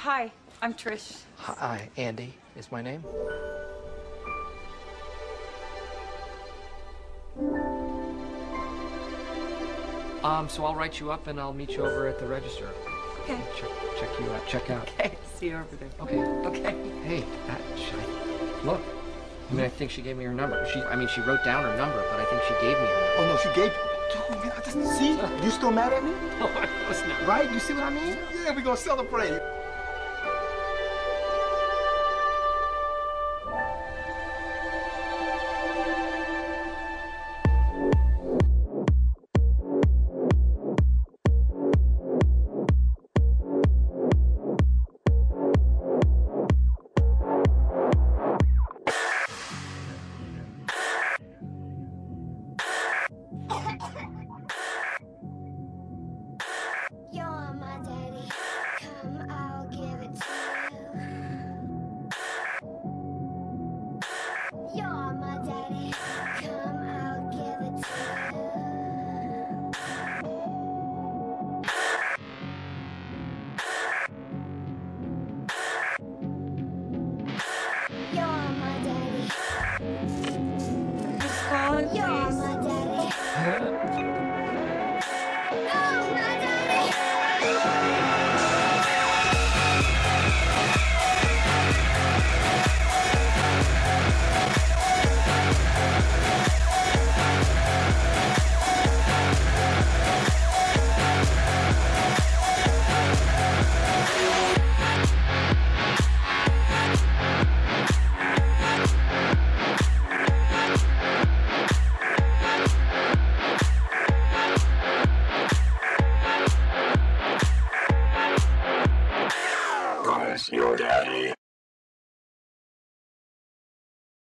Hi, I'm Trish. Hi, Andy is my name. So I'll write you up and I'll meet you over at the register. Okay. Check you out. Check out. Okay, see you over there. Okay. Okay. Hey, look. I mean, I think she gave me her number. She wrote down her number, but I think she gave me her number. Oh, no, she gave you. Dude, man, I just see. You still mad at me? No, I was not. Right? You see what I mean? Yeah, we're gonna celebrate. You're my daddy, come, I'll give it to you. You're my daddy, come, I'll give it to you. You're my daddy. Just call it, You're please. my daddy. Oh, my daddy. Guys, your daddy.